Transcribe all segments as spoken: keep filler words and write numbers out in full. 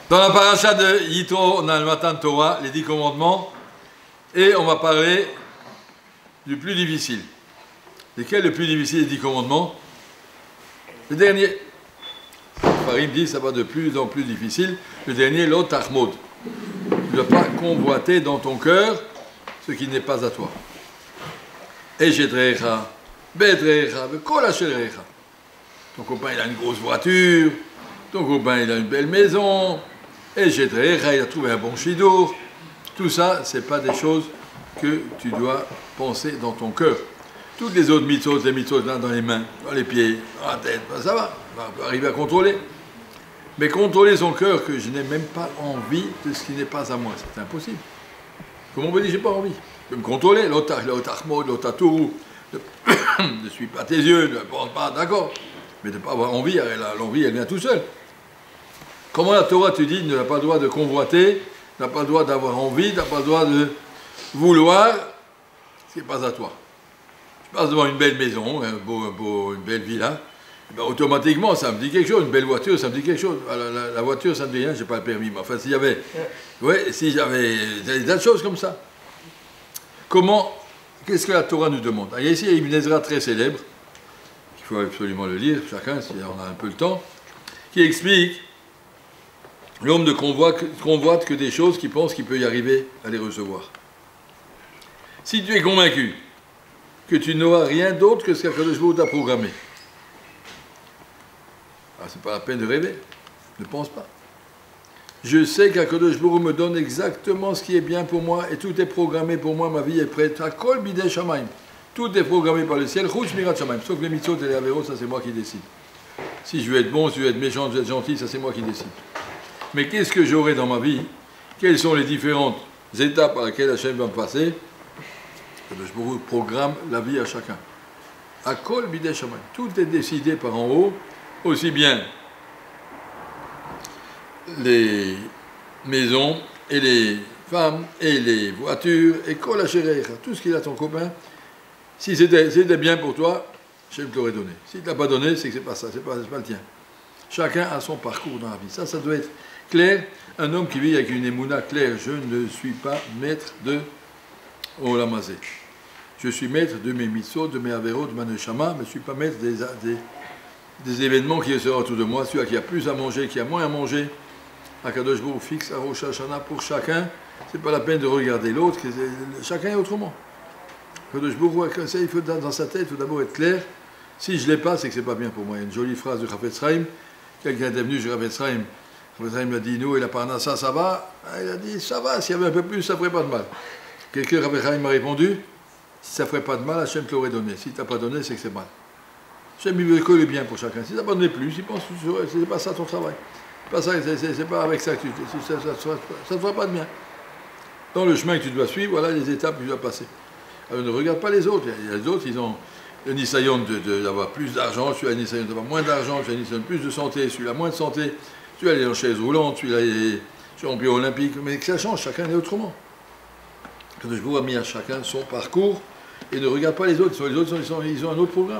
Dans la paracha de Yitro, on a le matin de Torah, les dix commandements, et on va parler du plus difficile. Lequel est le plus difficile des dix commandements? Le dernier. Farim dit ça va de plus en plus difficile. Le dernier, l'autre Ahmod. Tu ne dois pas convoiter dans ton cœur ce qui n'est pas à toi. Ejedrecha, Bedrecha, Kolashelecha. Ton copain il a une grosse voiture, ton copain il a une belle maison, Ejedrecha, il a trouvé un bon chidour. Tout ça, ce n'est pas des choses que tu dois penser dans ton cœur. Toutes les autres mitzvot, les mitzvot là dans les mains, dans les pieds, dans la tête, ben ça va, on peut arriver à contrôler. Mais contrôler son cœur, que je n'ai même pas envie de ce qui n'est pas à moi, c'est impossible. Comment on peut dire, j'ai pas envie? Je peux me contrôler, l'autre Ahmod, l'autre Tourou, ne suis pas tes yeux, ne pense pas, d'accord. Mais de ne pas avoir envie, l'envie, elle vient tout seul. Comment la Torah te dit, tu n'as pas le droit de convoiter, tu n'as pas le droit d'avoir envie, tu n'as pas le droit de vouloir ce qui n'est pas à toi. Je passe devant une belle maison, un beau, un beau, une belle villa, ben automatiquement ça me dit quelque chose, une belle voiture ça me dit quelque chose. La, la, la voiture ça me dit rien, je n'ai pas le permis, mais enfin s'il y avait, ouais, si j'avais des tas de choses comme ça. Comment, qu'est-ce que la Torah nous demande? Il y a ici Ibn Ezra très célèbre, il faut absolument le lire, chacun si on a un peu le temps, qui explique l'homme ne convoite, convoite que des choses qu'il pense qu'il peut y arriver à les recevoir. Si tu es convaincu que tu n'auras rien d'autre que ce qu'Akadosh Baruch Hu t'a programmé. Ah, c'est pas la peine de rêver, ne pense pas. Je sais qu'Akadosh Baruch Hu me donne exactement ce qui est bien pour moi et tout est programmé pour moi, ma vie est prête. Hakol bidei shamayim. Tout est programmé par le ciel, chutz mirat shamayim. Sauf les mitzvot et les avéros, ça c'est moi qui décide. Si je veux être bon, si je veux être méchant, si je veux être gentil, ça c'est moi qui décide. Mais qu'est-ce que j'aurai dans ma vie? Quelles sont les différentes étapes par lesquelles Hachem va me passer? Je programme la vie à chacun. Hakol bidei shamayim. Tout est décidé par en haut, aussi bien les maisons et les femmes et les voitures et kol asherecha, tout ce qu'il a ton copain. Si c'était bien pour toi, Hachem te l'aurait donné. Si tu ne l'as pas donné, c'est que ce n'est pas ça, ce n'est pas, pas le tien. Chacun a son parcours dans la vie. Ça, ça doit être clair. Un homme qui vit avec une émouna claire, je ne suis pas maître de Olam hazé. Je suis maître de mes mitzvot, de mes avéros, de ma neshama, mais je ne suis pas maître des, des, des événements qui sont autour de moi. Celui qui a plus à manger, qui a moins à manger, Akadosh Baruch Hu fixe à Rosh Hashanah pour chacun. Ce n'est pas la peine de regarder l'autre, chacun est autrement. Akadosh Baruch Hu, il faut, dans sa tête, il faut d'abord être clair. Si je ne l'ai pas, c'est que ce n'est pas bien pour moi. Il y a une jolie phrase de Chafetz Chaim. Quelqu'un était venu chez Chafetz Chaim. Chafetz Chaim a dit, nous, et la parnassa, ça va? Il a dit, ça va, s'il y avait un peu plus, ça ne ferait pas de mal. Quelqu'un, Chafetz Chaim m'a répondu, si ça ne ferait pas de mal, Hachem te l'aurait donné. Si tu n'as pas donné, c'est que c'est mal. Hachem, il veut que le bien pour chacun. Si tu n'as pas donné plus, il pense que ce n'est pas ça ton travail. Ce n'est pas avec ça que tu... Ça ne te fera pas de bien. Dans le chemin que tu dois suivre, voilà les étapes que tu dois passer. Alors ne regarde pas les autres. Il y a les autres, ils ont le nisayon d'avoir plus d'argent, celui-là le nisayon d'avoir moins d'argent, celui-là le nisayon plus de santé, celui-là moins de santé, celui-là il est en chaise roulante, celui-là il est champion olympique. Mais que ça change, chacun est autrement. Quand je vois mis à chacun son parcours, et ne regarde pas les autres. Les autres, ils, sont, ils ont un autre programme.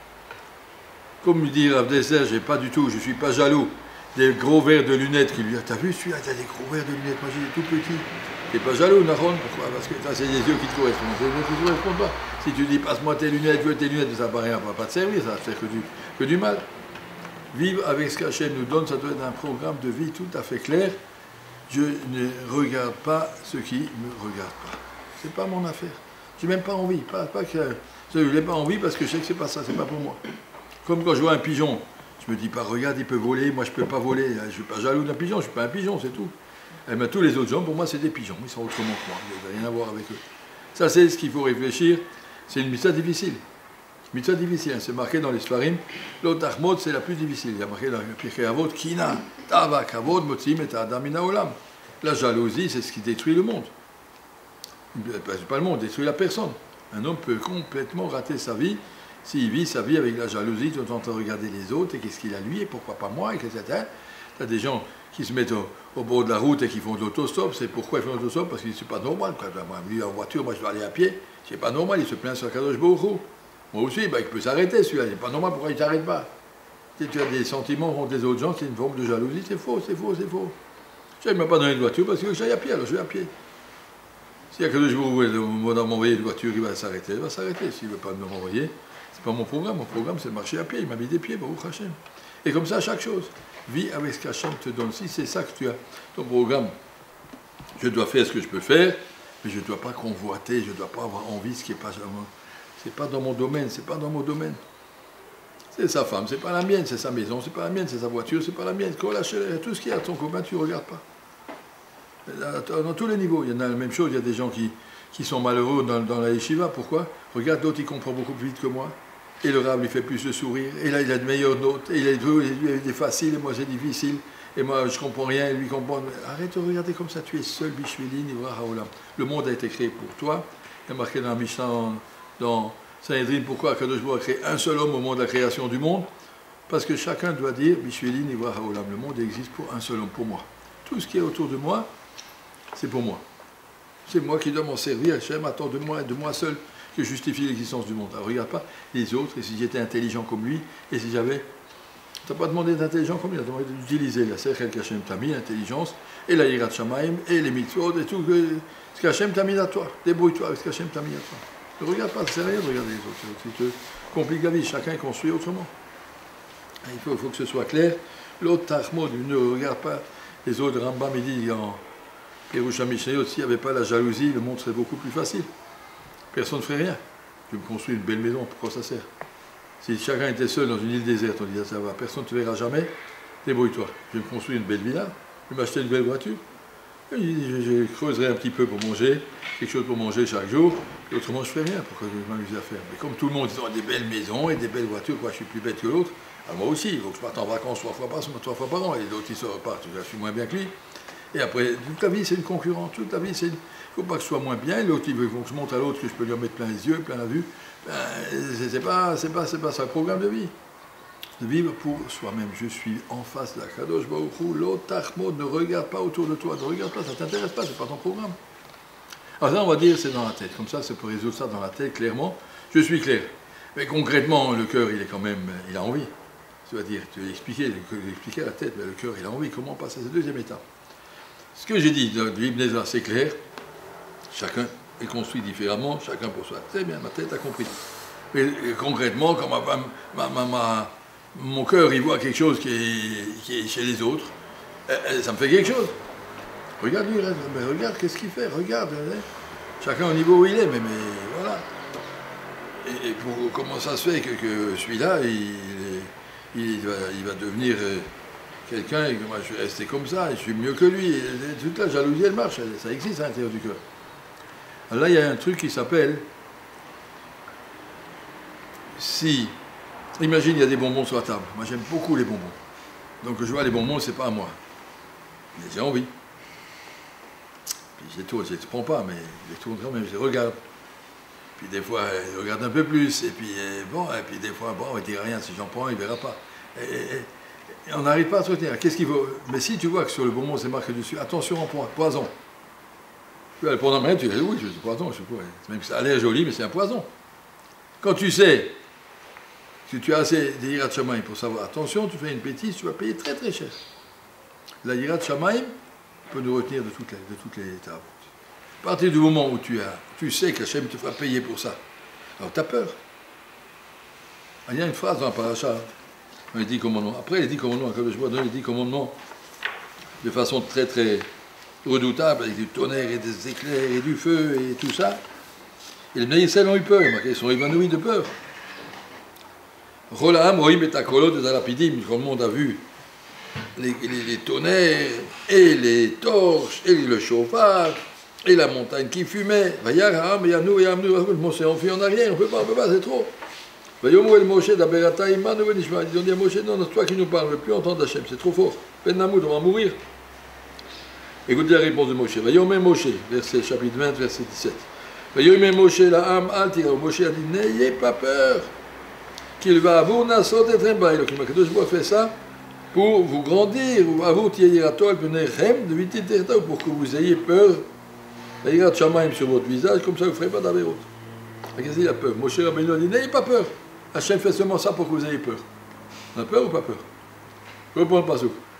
Comme dit Rav Dessler, j'ai pas du tout, je ne suis pas jaloux des gros verres de lunettes qui lui disent, t'as vu celui-là, t'as des gros verres de lunettes, moi j'ai tout petit. T'es pas jaloux, Nahon, pourquoi? Parce que c'est des yeux qui te correspondent. Les autres ne te correspondent pas. Si tu dis, passe-moi tes lunettes, je veux tes lunettes, ça ne va rien, va pas te servir, ça va faire que du, que du mal. Vivre avec ce qu'Hachem nous donne, ça doit être un programme de vie tout à fait clair. Je ne regarde pas ce qui ne me regarde pas. C'est pas mon affaire. J'ai même pas envie. Pas, pas que, je n'ai pas envie parce que je sais que c'est pas ça, c'est pas pour moi. Comme quand je vois un pigeon, je me dis pas, regarde, il peut voler, moi je peux pas voler. Je suis pas jaloux d'un pigeon, je suis pas un pigeon, c'est tout. Et bien, tous les autres gens, pour moi, c'est des pigeons. Ils sont autrement que moi. Il n'y a rien à voir avec eux. Ça, c'est ce qu'il faut réfléchir. C'est une mitzvah difficile. Mitzvah difficile. Hein. C'est marqué dans les Sfarim. L'autre Ahmod, c'est la plus difficile. Il y a marqué dans le Pirkei Avot, Kina, Tava, Kavod, Motzim et Adamina Olam. La jalousie, c'est ce qui détruit le monde. Pas le monde, détruit la personne. Un homme peut complètement rater sa vie s'il vit sa vie avec la jalousie, tout en train de regarder les autres, et qu'est-ce qu'il a lui, et pourquoi pas moi, et cetera. Tu as des gens qui se mettent au, au bord de la route et qui font de l'autostop. C'est pourquoi ils font de l'autostop? Parce que c'est pas normal. Moi, lui en voiture, moi je dois aller à pied. C'est pas normal, il se plaint sur Kadosh Baruch Hu. Moi aussi, bah, il peut s'arrêter celui-là. C'est pas normal, pourquoi il ne s'arrête pas? Si tu as des sentiments contre les autres gens, c'est une forme de jalousie, c'est faux, c'est faux, c'est faux. Je ne m'a pas donné de voiture parce que j'aille à pied, alors je vais à pied. S'il y a que deux jours où il va m'envoyer une voiture, il va s'arrêter, il va s'arrêter. S'il ne veut pas me m'envoyer, ce n'est pas mon programme. Mon programme, c'est de marcher à pied. Il m'a mis des pieds, Baruch Hashem. Et comme ça, chaque chose. Vis avec ce qu'Hachem te donne. Si c'est ça que tu as, ton programme, je dois faire ce que je peux faire, mais je ne dois pas convoiter, je ne dois pas avoir envie de ce qui n'est pas, c'est pas dans mon domaine, c'est pas dans mon domaine. C'est sa femme, c'est pas la mienne, c'est sa maison, c'est pas la mienne, c'est sa voiture, c'est pas la mienne. Quand tout ce qu'il y a à ton copain, tu ne regardes pas. Dans tous les niveaux, il y en a la même chose, il y a des gens qui, qui sont malheureux dans, dans la yeshiva. Pourquoi? Regarde, l'autre, il comprend beaucoup plus vite que moi. Et le rab lui fait plus le sourire. Et là, il a de meilleures notes. Et il est facile, et moi, c'est difficile. Et moi, je ne comprends rien, et lui comprend. Arrête de regarder comme ça, tu es seul, Bishvili, Nivra Haolam. Le monde a été créé pour toi. Il y a marqué dans la Mishnah, dans Sanhedrin, pourquoi Akadosh Baruch a créé un seul homme au moment de la création du monde? Parce que chacun doit dire, Bishvili, Nivra Haolam. Le monde existe pour un seul homme, pour moi. Tout ce qui est autour de moi, c'est pour moi. C'est moi qui dois m'en servir. Hachem attend de moi et de moi seul que je justifie l'existence du monde. Alors regarde pas les autres, et si j'étais intelligent comme lui, et si j'avais... Tu n'as pas demandé d'intelligent comme lui, tu as demandé d'utiliser la Sechel qu'Hachem t'a mis, l'intelligence, et la Yirat Shamaim, et les mitzvot, et tout ce qu'Hachem t'a mis à toi. Débrouille-toi avec ce qu'Hachem t'a mis à toi. Ne regarde pas, c'est rien de regarder les autres. Tu te compliques la vie, chacun construit autrement. Il faut, il faut que ce soit clair. L'autre Tarmod, ne regarde pas les autres. Rambam, il dit en Péroucha Mishnayot, s'il n'y avait pas la jalousie, le monde serait beaucoup plus facile. Personne ne ferait rien. Je me construis une belle maison, pourquoi ça sert? Si chacun était seul dans une île déserte, on disait ça va, personne ne te verra jamais, débrouille-toi. Je vais me construire une belle villa, je vais m'acheter une belle voiture, et je, je creuserai un petit peu pour manger, quelque chose pour manger chaque jour, et autrement je ne ferai rien, pourquoi je vais m'amuser à faire? Mais comme tout le monde, ils ont des belles maisons et des belles voitures, quoi, je suis plus bête que l'autre, alors moi aussi, il faut que je parte en vacances trois fois par, trois fois par an, et l'autre ils repartent, je suis moins bien que lui. Et après, toute la vie, c'est une concurrence. Toute la vie, c'est une... Il ne faut pas que je sois moins bien. L'autre, il veut que je montre à l'autre que je peux lui en mettre plein les yeux, plein la vue. Ben, c'est pas, c'est pas, c'est pas ça le programme de vie. De vivre pour soi-même. Je suis en face de la Kadosh Baruch Hu. L'autre, Tachmod, ne regarde pas autour de toi. Ne regarde pas, ça ne t'intéresse pas, c'est pas ton programme. Alors ça, on va dire, c'est dans la tête. Comme ça, ça peut résoudre ça dans la tête, clairement. Je suis clair. Mais concrètement, le cœur, il est quand même... Il a envie. Tu vas dire, tu vas expliquer, expliquer à la tête, mais le cœur, il a envie. Comment passer à cette deuxième étape? Ce que j'ai dit de l'Ibn Ezra, c'est clair. Chacun est construit différemment, chacun pour soi. Très bien, ma tête a compris. Mais concrètement, quand ma, ma, ma, ma, mon cœur il voit quelque chose qui est, qui est chez les autres, ça me fait quelque chose. Regarde lui, mais regarde qu'est-ce qu'il fait, regarde. Chacun au niveau où il est, mais, mais voilà. Et, et pour, comment ça se fait que, que celui-là, il, il, va, il va devenir... quelqu'un, et que moi je suis resté comme ça, et je suis mieux que lui, et toute la jalousie elle marche, ça existe à l'intérieur du cœur. Alors là il y a un truc qui s'appelle, si, imagine il y a des bonbons sur la table, moi j'aime beaucoup les bonbons, donc je vois les bonbons, c'est pas à moi, mais j'ai envie. Puis je les tourne, je les prends pas, mais je les tourne quand même, je les regarde. Puis des fois, je regarde un peu plus, et puis bon, et puis des fois, bon, il ne dit rien, si j'en prends, il ne verra pas. Et, et, Et on n'arrive pas à se retenir. Qu'est-ce qu'il faut? Mais si tu vois que sur le bonbon c'est marqué dessus, attention en poison. Tu vas le prendre en main, tu dis oui, c'est poison, je sais pas. Même que ça a l'air joli, mais c'est un poison. Quand tu sais que tu as assez de Yirat Shamaim pour savoir, attention, tu fais une bêtise, tu vas payer très très cher. La Yirat Shamaim peut nous retenir de toutes les, de toutes les étapes. À partir du moment où tu as, tu sais qu'Hachem te fera payer pour ça, alors tu as peur. Il y a une phrase dans la paracha. Les dix commandements. Après, les dix commandements, quand je vois donner les dix commandements de façon très très redoutable, avec du tonnerre et des éclairs et du feu et tout ça. Et les Bnei Yisraël ont eu peur, ils sont évanouis de peur. Rolaam, Rohim et Takolot et Zalapidim, quand le monde a vu les, les, les tonnerres et les torches et le chauffard et la montagne qui fumait, Vayar, et Yanou, et Amnou, on s'est enfui en arrière, on ne peut pas, on ne peut pas, c'est trop. Ils ont dit à Moshe, non, c'est toi qui nous parles, on ne veut plus entendre Hachem, c'est trop fort. Ben Namoud, on va mourir. Écoutez la réponse de Moshe. Vayomé Moshe, verset chapitre vingt, verset dix-sept. Vayomé Moshe, la âme, altira. Moshe a dit, n'ayez pas peur, qu'il va à vous, nasot et trembaï. Donc, il m'a fait ça pour vous grandir, ou à vous, tiyiratol, penerem, de viti terta, pour que vous ayez peur. Vayirat shamaim sur votre visage, comme ça vous ne ferez pas d'avéroute. Qu'est-ce qu'il a peur? Moshe Rabbeinu a dit, n'ayez pas peur. Hachem fait seulement ça pour que vous ayez peur. On a peur ou pas peur? Je reprends le passage.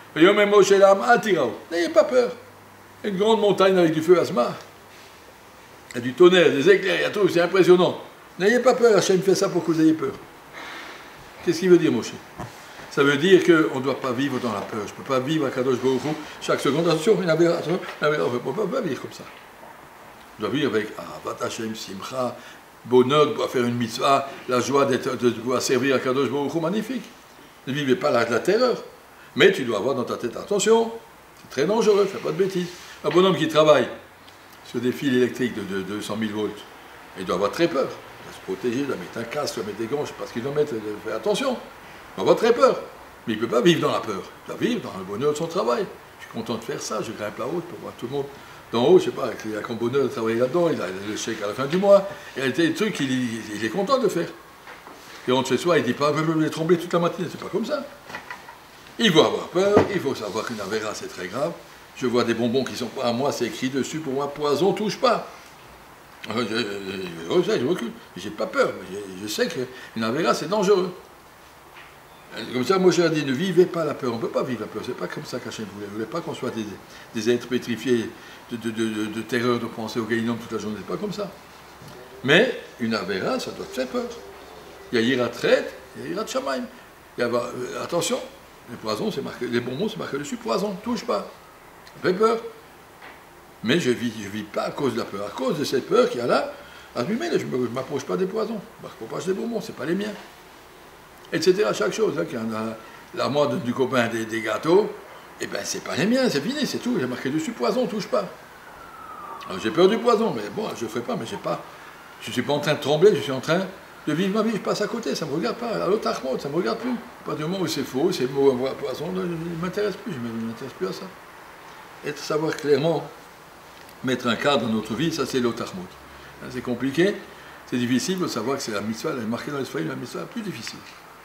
N'ayez pas peur. Une grande montagne avec du feu Asma. Il y a du tonnerre, des éclairs, il y a tout, c'est impressionnant. N'ayez pas peur, Hachem fait ça pour que vous ayez peur. Qu'est-ce qu'il veut dire, Moshe? Ça veut dire qu'on ne doit pas vivre dans la peur. Je ne peux pas vivre à Kadosh Baruch Hu chaque seconde. Attention, une aberration, on ne peut pas vivre comme ça. On doit vivre avec Avat Hachem, Simcha, bonheur de pouvoir faire une mitzvah, la joie d'être, de pouvoir servir à Kadosh Baruch Hu, magnifique. Ne vivez pas la, la terreur. Mais tu dois avoir dans ta tête, attention, c'est très dangereux, fais pas de bêtises. Un bonhomme qui travaille sur des fils électriques de, de, de deux cent mille volts, il doit avoir très peur. Il doit se protéger, il doit mettre un casque, il doit mettre des gants, je ne sais pas ce qu'il doit mettre, il doit faire attention. Il doit avoir très peur. Mais il ne peut pas vivre dans la peur. Il doit vivre dans le bonheur de son travail. Je suis content de faire ça, je grimpe là-haut pour voir tout le monde d'en haut, je ne sais pas, il a comme bonheur de travailler là-dedans, il a le chèque à la fin du mois, il a des trucs qu'il il est content de faire. Et on chez soi, il ne dit pas, je vais trembler toute la matinée, c'est pas comme ça. Il faut avoir peur, il faut savoir qu'une avéra c'est très grave. Je vois des bonbons qui sont pas à moi, c'est écrit dessus pour moi, poison, touche pas. Je, je, je, je, je recule, j'ai pas peur, mais je, je sais qu'une avéra c'est dangereux. Comme ça, moi j'ai dit, ne vivez pas la peur, on ne peut pas vivre la peur, c'est pas comme ça qu'Hachem voulait. Il ne voulait pas qu'on soit des, des êtres pétrifiés de, de, de, de, de terreur, de penser au Gaïnom toute la journée, c'est pas comme ça. Mais une avéra, ça doit te faire peur. Il y a Yirat Tret, il y a Yirat Shamaim. Il y a, euh, attention, les poisons, c'est marqué, les bonbons, c'est marqué dessus, poison, touche pas. Ça fait peur. Mais je ne vis, je vis pas à cause de la peur. À cause de cette peur qu'il y a là, à je ne m'approche pas des poisons. Je m'approche des bonbons, ce n'est pas les miens. Etc. Chaque chose. Là, qu'il y en a, la moi du copain des, des gâteaux, eh bien, ce n'est pas les miens, c'est fini, c'est tout. Il y a marqué dessus, poison, touche pas. Alors, j'ai peur du poison, mais bon, je ne ferai pas, mais j'ai pas, je ne suis pas en train de trembler, je suis en train de vivre ma vie, je passe à côté, ça ne me regarde pas. À l'autre Ahmod, ça ne me regarde plus. Pas du moment où c'est faux, c'est mot poison, je ne m'intéresse plus, je ne m'intéresse plus à ça. Être savoir clairement mettre un cadre dans notre vie, ça c'est l'autre Ahmod. C'est compliqué, c'est difficile de savoir que c'est la mitzvah, elle est marquée dans l'esprit, la mitzvah la plus difficile.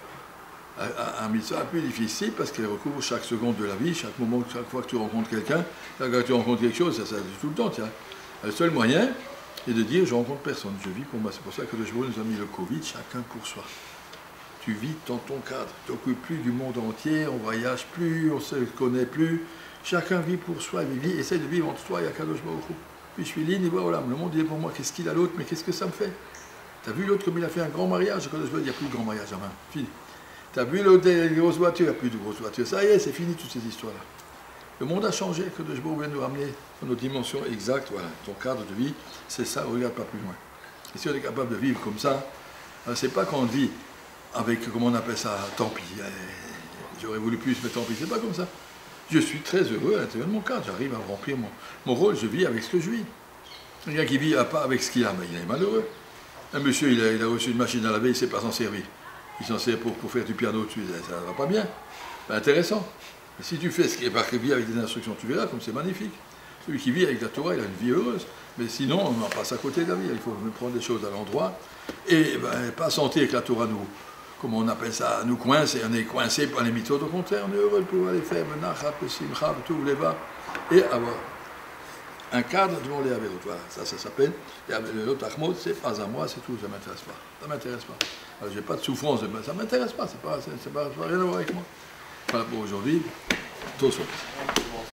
Un mitzvah la plus difficile parce qu'elle recouvre chaque seconde de la vie, chaque moment, chaque fois que tu rencontres quelqu'un, chaque fois que tu rencontres quelque chose, ça, ça tout le temps. Tiens. Le seul moyen est de dire je rencontre personne, je vis pour moi. C'est pour ça que le jour nous a mis le Covid, chacun pour soi. Tu vis dans ton cadre, tu t'occupes plus du monde entier, on voyage plus, on ne se connaît plus. Chacun vit pour soi, il vit, essaie de vivre entre toi et Akadosh Baruch Hu. Puis je suis ligne et voilà, le monde il est pour moi, qu'est-ce qu'il a l'autre, mais qu'est-ce que ça me fait? T'as vu l'autre comme il a fait un grand mariage? Akadosh Baruch Hu, il n'y a plus de grand mariage à main, fini. T'as vu l'autre des grosses voitures, il n'y a plus de grosses voitures, ça y est, c'est fini toutes ces histoires-là. Le monde a changé, Akadosh Baruch Hu vient nous ramener dans nos dimensions exactes, voilà, ton cadre de vie, c'est ça, on regarde pas plus loin. Et si on est capable de vivre comme ça, c'est pas qu'on vit avec, comment on appelle ça, tant pis, j'aurais voulu plus, mais tant pis, c'est pas comme ça. Je suis très heureux à l'intérieur de mon cadre, j'arrive à remplir mon, mon rôle, je vis avec ce que je vis. Quelqu'un qui vit pas avec ce qu'il a, mais il est malheureux. Un monsieur, il a, il a reçu une machine à laver, il ne sait pas s'en servir. Il s'en sert pour, pour faire du piano dessus, ça ne va pas bien. C'est intéressant. Mais si tu fais ce qui est marqué, vit avec des instructions, tu verras comme c'est magnifique. Celui qui vit avec la Torah, il a une vie heureuse. Mais sinon, on en passe à côté de la vie. Il faut prendre des choses à l'endroit et ben, pas sentir que la Torah nous, comment on appelle ça, nous coince, et on est coincé par les mitzvot. Au contraire, on est heureux de pouvoir les faire, tout les bas, et avoir un cadre devant les avérotes. Voilà, ça, ça s'appelle. Et l'autre Ahmod, c'est pas à moi, c'est tout, ça ne m'intéresse pas. Ça ne m'intéresse pas. Alors, j'ai pas de souffrance, ça ne m'intéresse pas, ça n'a rien à voir avec moi. Voilà pour aujourd'hui. Tout ça.